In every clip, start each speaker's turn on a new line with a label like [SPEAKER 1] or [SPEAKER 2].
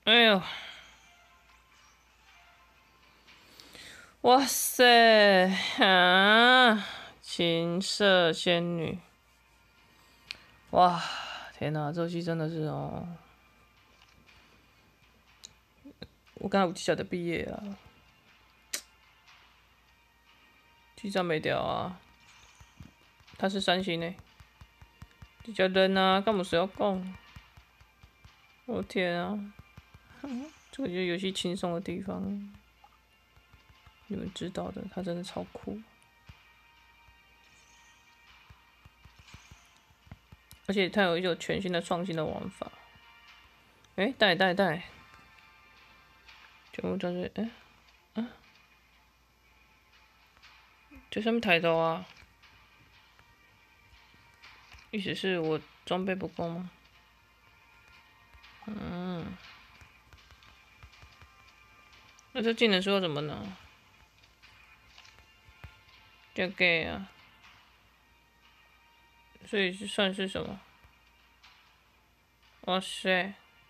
[SPEAKER 1] 哎呦，哇塞啊！情色仙女，哇，天哪，这游戏真的是哦，我刚才有记得毕业啊，机长没掉啊，他是三星呢，比较人啊，干嘛谁要讲？我天啊，这个就是游戏轻松的地方，你们知道的，他真的超酷，而且他有一种全新的创新的玩法。哎，带，全部都是哎，就上面抬头啊，意思是我装备不够吗？那这技能说怎么呢？叫 gay 啊，所以算是什么？哇塞，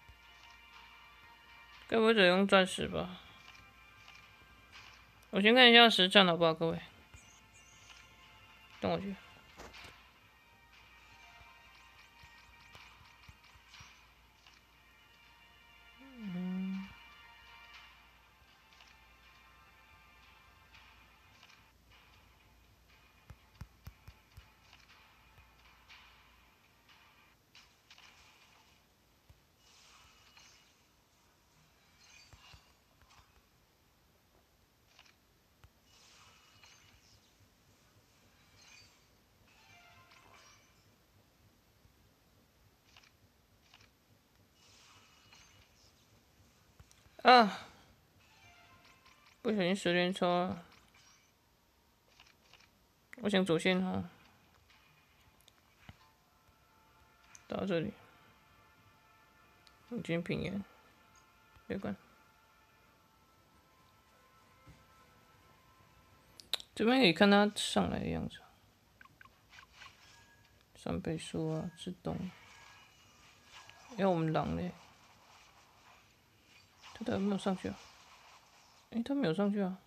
[SPEAKER 1] 该不会只用钻石吧？我先看一下实战好不好，各位？等我去。啊，不小心10连抽了。我想走线哈，到这里，我今天平原，别管。这边可以看他上来的样子，3倍速啊，自动。要我们狼嘞，他怎么没有上去啊？诶，他没有上去啊。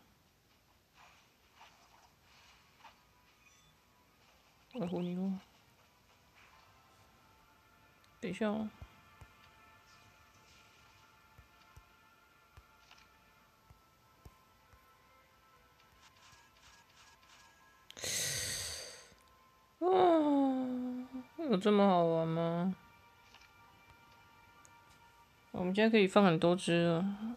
[SPEAKER 1] 我唬你哦，等一下哦。啊，有这么好玩吗？我们现在可以放很多只了，